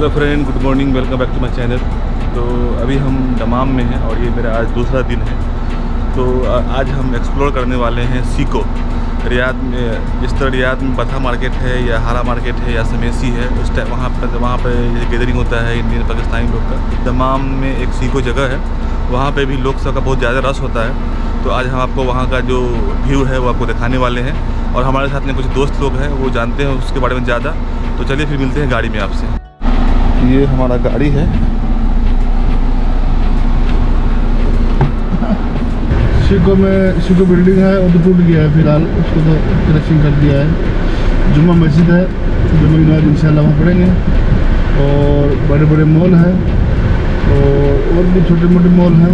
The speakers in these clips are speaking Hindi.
Hello friend, good morning, welcome back to my channel. तो अभी हम दमाम में हैं और ये मेरा आज दूसरा दिन है। तो आज हम एक्सप्लोर करने वाले हैं सीको। रियाद में जिस तरह रियाद में बथा मार्केट है या हारा मार्केट है या समेसी है, उस टाइप वहाँ पर गैदरिंग होता है इंडियन पाकिस्तानी लोग का। दमाम में एक सीको जगह है, वहाँ पे भी लोग सब का बहुत ज़्यादा रश होता है। तो आज हम आपको वहाँ का जो व्यू है वो आपको दिखाने वाले हैं और हमारे साथ में कुछ दोस्त लोग हैं, वो जानते हैं उसके बारे में ज़्यादा। तो चलिए फिर मिलते हैं गाड़ी में आपसे। ये हमारा गाड़ी है। सीको बिल्डिंग है, वो तो टूट गया है फिलहाल, उसको तो क्रशिंग कर दिया है। जुम्मा मस्जिद है, जुम्मा की नमाज़ इंशाल्लाह वहाँ पढ़ेंगे। और बड़े बड़े मॉल हैं और भी छोटे मोटे मॉल हैं।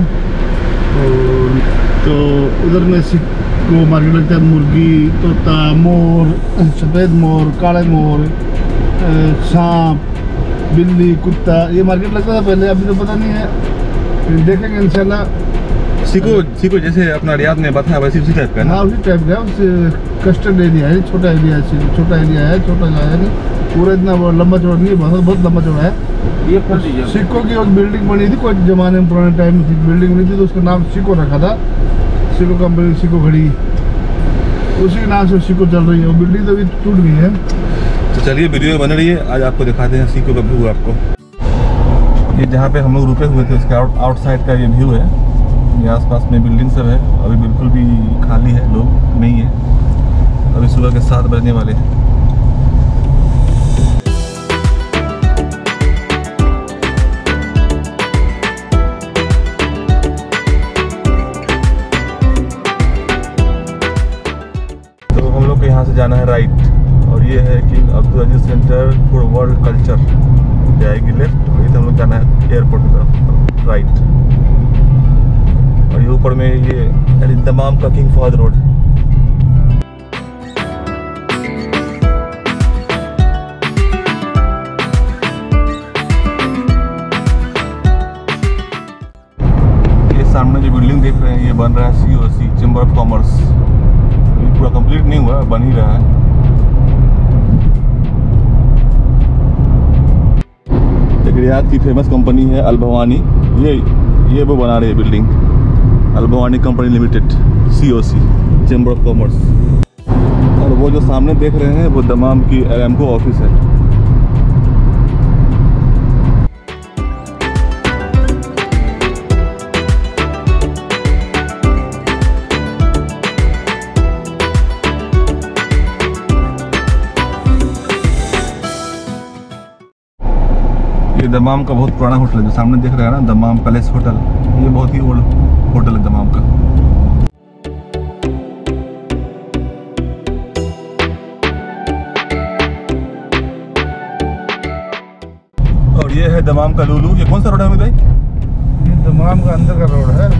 तो उधर में सीको मार्केट लगता है। मुर्गी, तोता, मोर, सफ़ेद मोर, काले मोर, सांप, बिल्ली, कुत्ता, ये मार्केट लगता था पहले, अभी तो पता नहीं है, फिर देखेंगे इंशाल्लाह। सीको जैसे अपना रियाद में बता वैसे उसी टाइप का है ना? हाँ, उसी टाइप का है। कस्टर्ड एरिया है, छोटा एरिया है, छोटा जगह है, पूरा इतना लंबा चौड़ा नहीं है, बहुत लंबा चौड़ा है। ये सीको की एक बिल्डिंग बनी थी कोई ज़माने में, पुराने टाइम में बिल्डिंग बनी थी, तो उसका नाम सीको रखा था। सीको कंपनी, सीको खड़ी, उसी के नाम से सीको चल रही है। वो बिल्डिंग तो अभी टूट गई है। तो चलिए वीडियो में बने रहिए, आज आपको दिखाते हैं सीको का व्यू। आपको ये जहाँ पे हम लोग रुके हुए थे उसके आउटसाइड का ये व्यू है। ये आसपास में बिल्डिंग सब है, अभी बिल्कुल भी खाली है, लोग नहीं है। अभी सुबह के 7 बजने वाले हैं। तो हम लोग को यहाँ से जाना है राइट, और ये है King Abdul Aziz Centre for World Culture, जाएगी लेफ्ट। वही तो हम लोग जाना है एयरपोर्ट की तरफ, राइट। और ये ऊपर में ये दमाम का किंग फहद रोड है। ये सामने जो बिल्डिंग देख रहे हैं, ये बन रहा है COC, चैम्बर ऑफ कॉमर्स। ये पूरा कंप्लीट नहीं हुआ, बन ही रहा है। रियाद की फेमस कंपनी है अल भवानी, ये वो बना रही है building, Al Bhavani company limited, COC, chamber of commerce. और वो जो सामने देख रहे हैं वो दमाम की एरामको ऑफिस है। ये दमाम का बहुत पुराना होटल है, जो सामने देख रहे हैं ना, दमाम पैलेस होटल। ये बहुत ही ओल्ड होटल है दमाम का। और ये है दमाम का लुलू। ये कौन सा रोड है अमित भाई? ये दमाम का अंदर का रोड है।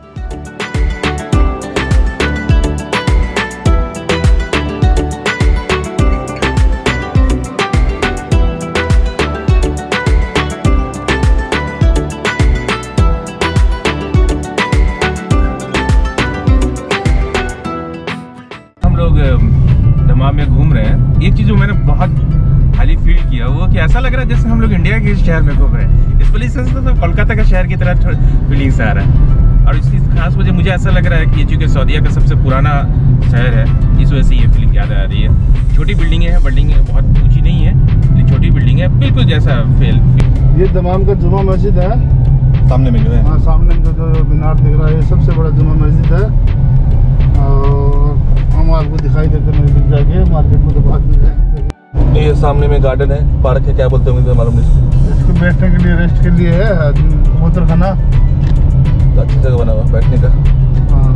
दमाम में घूम रहे हैं। एक चीज़ जो मैंने बहुत हाली फील किया वो कि ऐसा लग रहा है जैसे हम लोग इंडिया के शहर में घूम रहे हैं। इस पोजीशन से तो कोलकाता का शहर की तरह फीलिंग से आ रहा है। और इसकी खास वजह मुझे ऐसा लग रहा है कि चूँकि सऊदीया का सबसे पुराना शहर है, इस वजह से ये फीलिंग याद आ रही है। छोटी बिल्डिंग है, बहुत ऊँची नहीं है, लेकिन छोटी बिल्डिंग है, बिल्कुल जैसा फील। ये दमाम का जुम्मा मस्जिद है, सामने में जो है। हाँ, सामने जो मीनार दिख रहा है, ये सबसे बड़ा जुम्मा मस्जिद है। और हम आपको दिखाई देते हैं जाके मार्केट में, तो बात नहीं। ये सामने में गार्डन है, पार्क है, क्या बोलते होंगे मालूम नहीं। इसको बैठने के लिए, रेस्ट के लिए है, बोतल खाना, अच्छी जगह बना हुआ बैठने का। हाँ।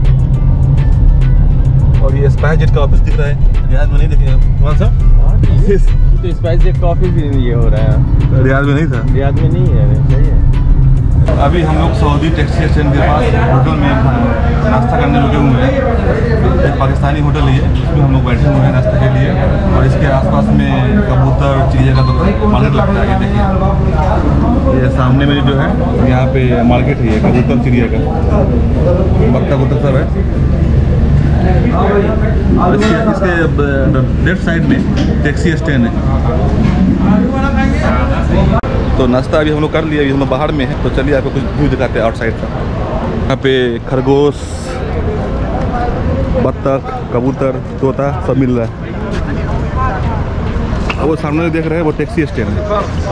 और ये स्पाइसजेट का ऑफिस दिख रहा है, रियाद में नहीं देखे कौन सा? तो स्पाइसजेट का ऑफिस भी ये हो रहा है, रियाद में नहीं था। रियाद में नहीं है, सही है। अभी हम लोग सऊदी टैक्सी स्टैंड के पास होटल में नाश्ता करने रुके हुए हैं। एक पाकिस्तानी होटल है, उसमें हम लोग बैठे हुए हैं नाश्ते के लिए। और इसके आसपास में कबूतर, चिड़िया का तो मार्केट लगता है। देखिए ये सामने में जो है, यहाँ पे मार्केट है, ये कबूतर चिड़िया का, बत्तख वत्तख सब है। इसके लेफ्ट साइड में टैक्सी स्टैंड है। तो नाश्ता अभी हम लोग कर लिया, अभी हम लोग बाहर में हैं, तो चलिए आपको कुछ व्यू दिखाते हैं आउटसाइड का। यहाँ पे खरगोश, बत्तख, कबूतर, तोता सब मिल रहा है। अब वो सामने देख रहे हैं वो टैक्सी स्टैंड है।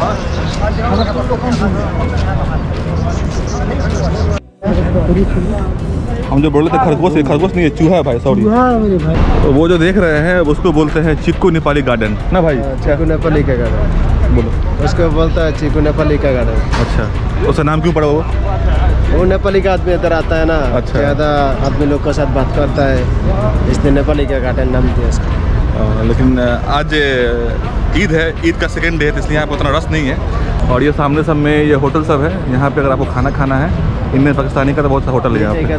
हम जो बोल रहे थे खरगोश है, खरगोश नहीं है, चूहा है भाई, सॉरी। तो वो जो देख रहे हैं उसको बोलते हैं चिक्कू नेपाली गार्डन ना भाई? चिक्कू नेपाली का गार्डन बोलो। उसको बोलता है चिक्कू नेपाली का गार्डन। अच्छा, उसका नाम क्यों पड़ा वो नेपाली का आदमी इधर आता है ना। अच्छा। ज़्यादा आदमी लोग के साथ बात करता है, इसलिए नेपाली का गार्डन नाम दिया इसका। लेकिन आज ईद है, ईद का सेकेंड डे है, तो इसलिए यहाँ पर उतना रस नहीं है। और ये सामने सब में ये होटल सब है। यहाँ पे अगर आपको खाना खाना है, इंडियन पाकिस्तानी का तो बहुत सा होटल है यहाँ पे।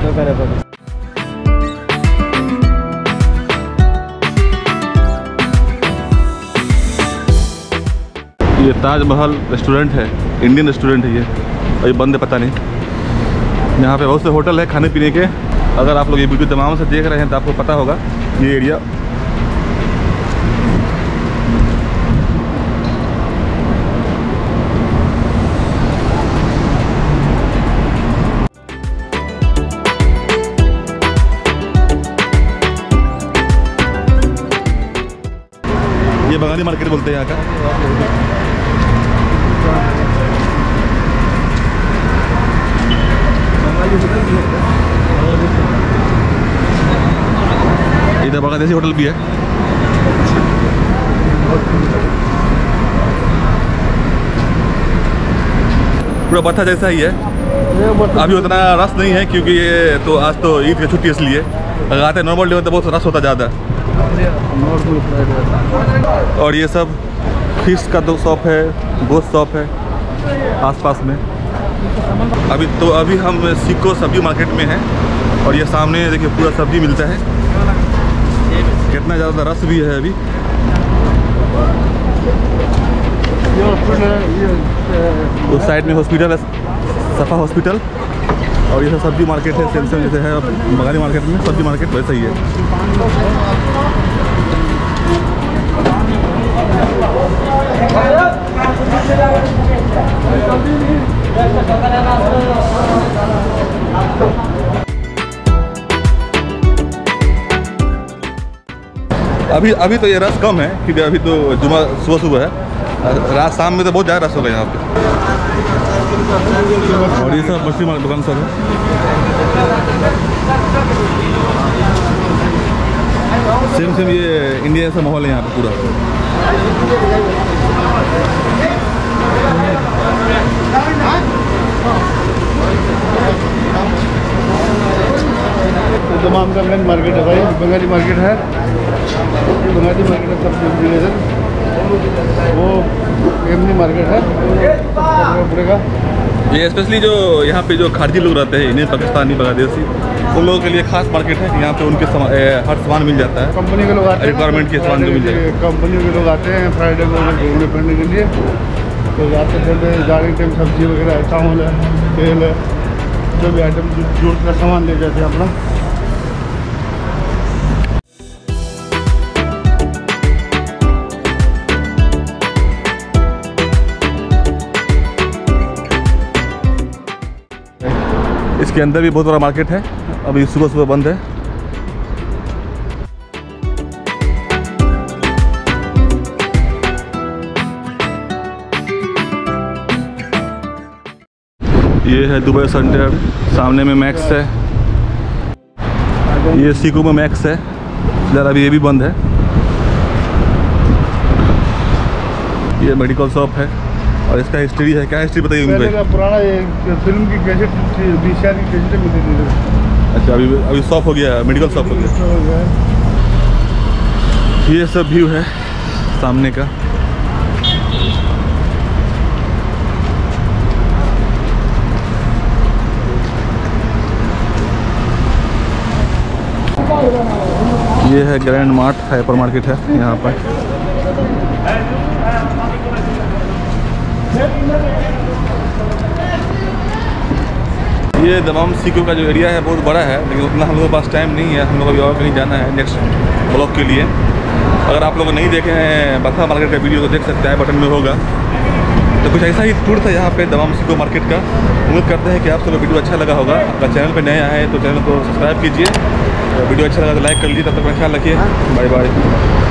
ये ताजमहल रेस्टोरेंट है, इंडियन रेस्टोरेंट है ये, और ये बंद है पता नहीं। यहाँ पे बहुत से होटल है खाने पीने के। अगर आप लोग ये वीडियो तमाम से देख रहे हैं तो आपको पता होगा ये एरिया। ये बंगाली मार्केट बोलते हैं यहाँ का। इधर बांग्लादेशी होटल भी है। पूरा पत्थर जैसा ही है। अभी उतना रस नहीं है क्योंकि ये तो आज तो ईद की छुट्टी इसलिए। अगर आते नॉर्मल डे में तो बहुत रस होता ज़्यादा। और ये सब फिश का तो शॉप है, गोश्त शॉप है आसपास में। अभी हम सिको सब्जी मार्केट में हैं और ये सामने देखिए पूरा सब्जी मिलता है। कितना ज़्यादा रस भी है अभी। उस साइड में हॉस्पिटल है, सफा हॉस्पिटल। और ये सब सब्जी मार्केट है, सेम जैसे है बंगाली मार्केट में सब्जी मार्केट वैसा ही है। अभी तो ये रस कम है क्योंकि अभी तो जुमा सुबह है। रात शाम में तो बहुत ज़्यादा रस होगा यहाँ पे। और ये सब मछली दुकान सब है। सेम ये इंडिया जैसा माहौल है यहाँ पे पूरा। दमाम का मेन मार्केट है भाई, बंगाली मार्केट है। ये बंगाली मार्केट है सब इधर। वो एमनी मार्केट है पड़ेगा। ये स्पेशली जो यहाँ पे जो खारजी लोग रहते हैं, इंडियन पाकिस्तानी बांग्लादेशी, उन लोगों के लिए खास मार्केट है। यहाँ पे उनके हर सामान मिल जाता है। कंपनी के लोग आते हैं, रिक्वायरमेंट के सामान जो मिल जाए। कंपनी के लोग आते हैं फ्राइडे को घूमने फिरने के लिए। तो जाते चलते गाड़ी टाइम सब्जी वगैरह, चावल है, तेल है, जो भी आइटम जरूरत का सामान ले जाते हैं अपना। इसके अंदर भी बहुत बड़ा मार्केट है। अभी सुबह सुबह बंद है। ये है दुबई सेंटर, सामने में मैक्स है। ये सिको में मैक्स है, ज़रा अभी ये भी बंद है। ये मेडिकल शॉप है और इसका हिस्ट्री है। क्या हिस्ट्री बताइए पहले का पुराना ये फिल्म की कैसेट थी, VCR की कैसेट मिलती थी। अच्छा, अभी शॉप हो गया, मेडिकल शॉप हो गया। ये सब व्यू है सामने का। ये है ग्रैंड मार्ट, हाइपर मार्केट है यहाँ पर। ये दमाम सिको का जो एरिया है बहुत बड़ा है, लेकिन उतना हम लोगों के पास टाइम नहीं है। हम लोग अभी और कहीं जाना है नेक्स्ट ब्लॉग के लिए। अगर आप लोग नहीं देखे हैं बखा मार्केट का वीडियो तो देख सकते हैं, बटन में होगा। तो कुछ ऐसा ही टूर था यहाँ पे दमाम सिको मार्केट का। उम्मीद करते हैं कि आप सबको वीडियो अच्छा लगा होगा। अगर चैनल पे नए आए हैं तो चैनल को सब्सक्राइब कीजिए, वीडियो अच्छा लगा तो लाइक कर लीजिए। तब तक अपना ख्याल रखिए, बाय बाय।